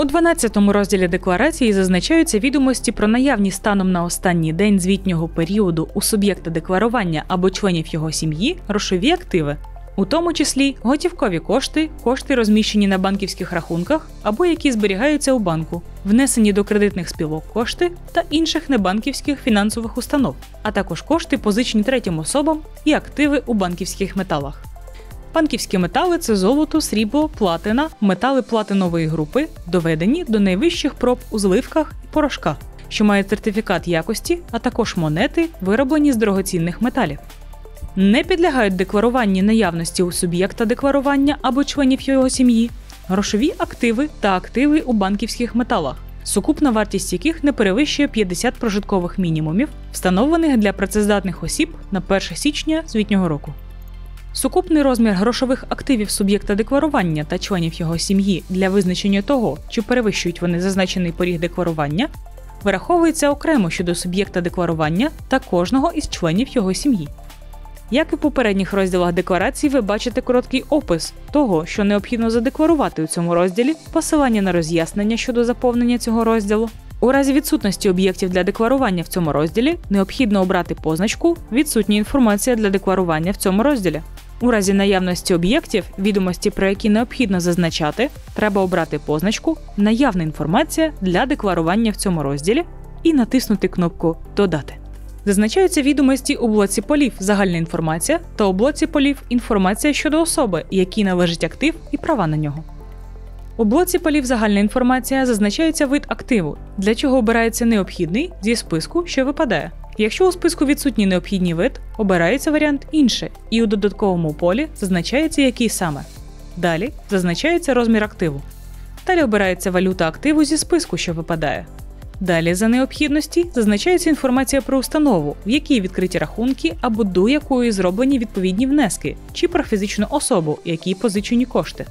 У 12-му розділі декларації зазначаються відомості про наявність станом на останній день звітнього періоду у суб'єкта декларування або членів його сім'ї грошові активи, у тому числі готівкові кошти, кошти розміщені на банківських рахунках або які зберігаються у банку, внесені до кредитних спілок кошти та інших небанківських фінансових установ, а також кошти, позичені третім особам і активи у банківських металах. Банківські метали – це золото, срібло, платина, метали платинової групи, доведені до найвищих проб у зливках і порошках, що мають сертифікат якості, а також монети, вироблені з дорогоцінних металів. Не підлягають декларуванні наявності у суб'єкта декларування або членів його сім'ї грошові активи та активи у банківських металах, сукупна вартість яких не перевищує 50 прожиткових мінімумів, встановлених для працездатних осіб на 1 січня звітнього року. Сукупний розмір грошових активів суб'єкта декларування та членів його сім'ї для визначення того, чи перевищують вони зазначений поріг декларування, вираховується окремо щодо суб'єкта декларування та кожного із членів його сім'ї. Як і в попередніх розділах декларації, ви бачите короткий опис того, що необхідно задекларувати у цьому розділі, посилання на роз'яснення щодо заповнення цього розділу. У разі відсутності об'єктів для декларування в цьому розділі, необхідно обрати позначку «Відсутня інформація для декларування в цьому розділі». У разі наявності об'єктів, відомості про які необхідно зазначати, треба обрати позначку «Наявна інформація для декларування в цьому розділі» і натиснути кнопку «Додати». Зазначаються відомості у блоці полів «Загальна інформація» та у блоці полів «Інформація щодо особи, якій належить актив і права на нього». У блоці полів «Загальна інформація» зазначається вид активу, для чого обирається необхідний зі списку, що випадає. Якщо у списку відсутній необхідний вид, обирається варіант «Інше» і у додатковому полі зазначається який саме. Далі зазначається розмір активу. Далі обирається валюта активу зі списку, що випадає. Далі, за необхідності, зазначається інформація про установу, в якій відкриті рахунки або до якої зроблені відповідні внески, чи про фізичну особу, якій позичені кошти.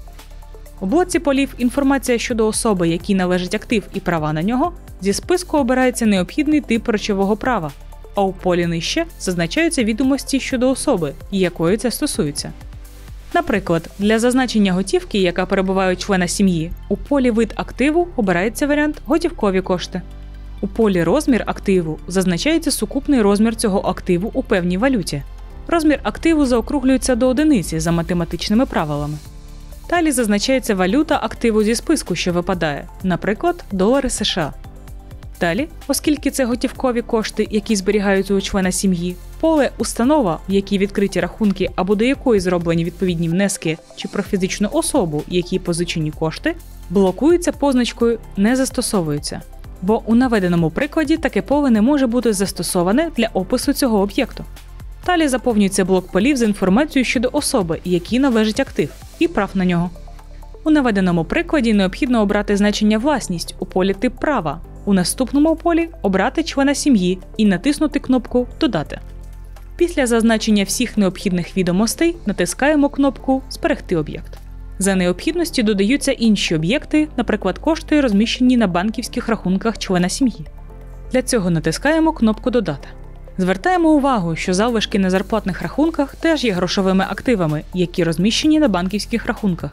У блоці полів «Інформація щодо особи, якій належить актив і права на нього» зі списку обирається необхідний тип речового права, а у полі нижче зазначаються відомості щодо особи, якої це стосується. Наприклад, для зазначення готівки, яка перебуває у члена сім'ї, у полі «Вид активу» обирається варіант «Готівкові кошти». У полі «Розмір активу» зазначається сукупний розмір цього активу у певній валюті. Розмір активу заокруглюється до одиниці за математичними правилами. Далі зазначається валюта активу зі списку, що випадає, наприклад, долари США. Далі, оскільки це готівкові кошти, які зберігаються у члена сім'ї, поле «Установа», в якій відкриті рахунки або до якої зроблені відповідні внески, чи про фізичну особу, якій позичені кошти, блокується позначкою «Не застосовується», бо у наведеному прикладі таке поле не може бути застосоване для опису цього об'єкту. Далі заповнюється блок полів з інформацією щодо особи, якій належить актив, і прав на нього. У наведеному прикладі необхідно обрати значення «Власність» у полі «Тип права», у наступному полі обрати члена сім'ї і натиснути кнопку «Додати». Після зазначення всіх необхідних відомостей натискаємо кнопку «Зберегти об'єкт». За необхідності додаються інші об'єкти, наприклад, кошти, розміщені на банківських рахунках члена сім'ї. Для цього натискаємо кнопку «Додати». Звертаємо увагу, що залишки на зарплатних рахунках теж є грошовими активами, які розміщені на банківських рахунках.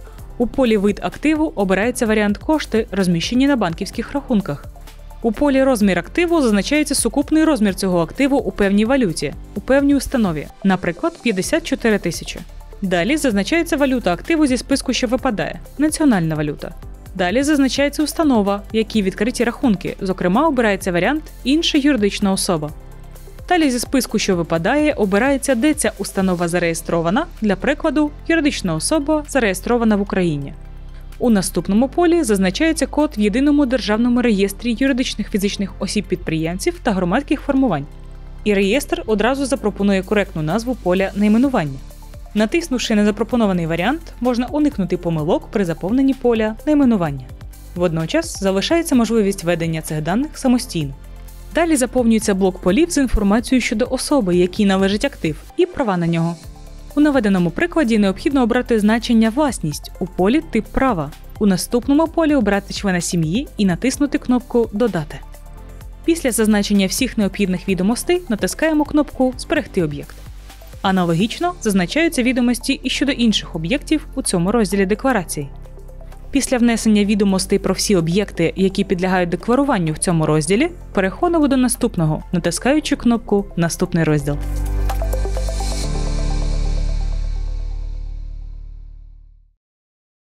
У полі «Вид активу» обирається варіант «Кошти, розміщені на банківських рахунках». У полі «Розмір активу» зазначається сукупний розмір цього активу у певній валюті, у певній установі, наприклад, 54 тисячі. Далі зазначається валюта активу зі списку, що випадає – національна валюта. Далі зазначається установа, в якій відкриті рахунки, зокрема обирається варіант «Інша юридична особа». Далі зі списку, що випадає, обирається, де ця установа зареєстрована, для прикладу, юридична особа, зареєстрована в Україні. У наступному полі зазначається код в Єдиному державному реєстрі юридичних фізичних осіб-підприємців та громадських формувань. І реєстр одразу запропонує коректну назву поля найменування. Натиснувши на запропонований варіант, можна уникнути помилок при заповненні поля найменування. Водночас залишається можливість введення цих даних самостійно. Далі заповнюється блок полів з інформацією щодо особи, якій належить актив, і права на нього. У наведеному прикладі необхідно обрати значення «Власність» у полі «Тип права». У наступному полі обрати члена сім'ї і натиснути кнопку «Додати». Після зазначення всіх необхідних відомостей натискаємо кнопку «Зберегти об'єкт». Аналогічно зазначаються відомості і щодо інших об'єктів у цьому розділі декларації. Після внесення відомостей про всі об'єкти, які підлягають декларуванню в цьому розділі, переходимо до наступного, натискаючи кнопку «Наступний розділ».